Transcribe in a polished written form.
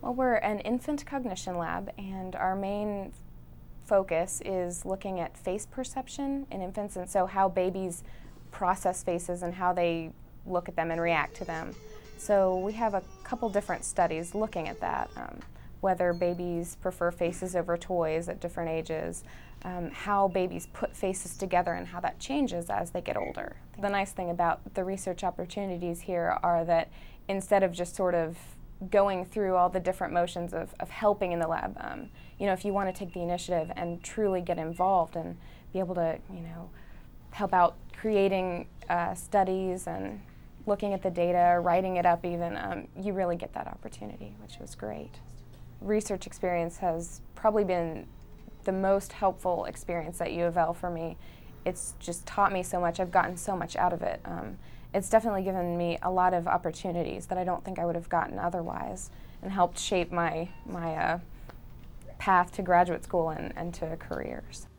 Well, we're an infant cognition lab, and our main focus is looking at face perception in infants, and so how babies process faces and how they look at them and react to them. So we have a couple different studies looking at that, whether babies prefer faces over toys at different ages, how babies put faces together and how that changes as they get older. The nice thing about the research opportunities here are that instead of just sort of going through all the different motions of helping in the lab, you know, if you want to take the initiative and truly get involved and be able to, you know, help out creating studies and looking at the data, writing it up even, you really get that opportunity, which was great. Research experience has probably been the most helpful experience at UofL for me. It's just taught me so much. I've gotten so much out of it. It's definitely given me a lot of opportunities that I don't think I would have gotten otherwise, and helped shape my path to graduate school and to careers.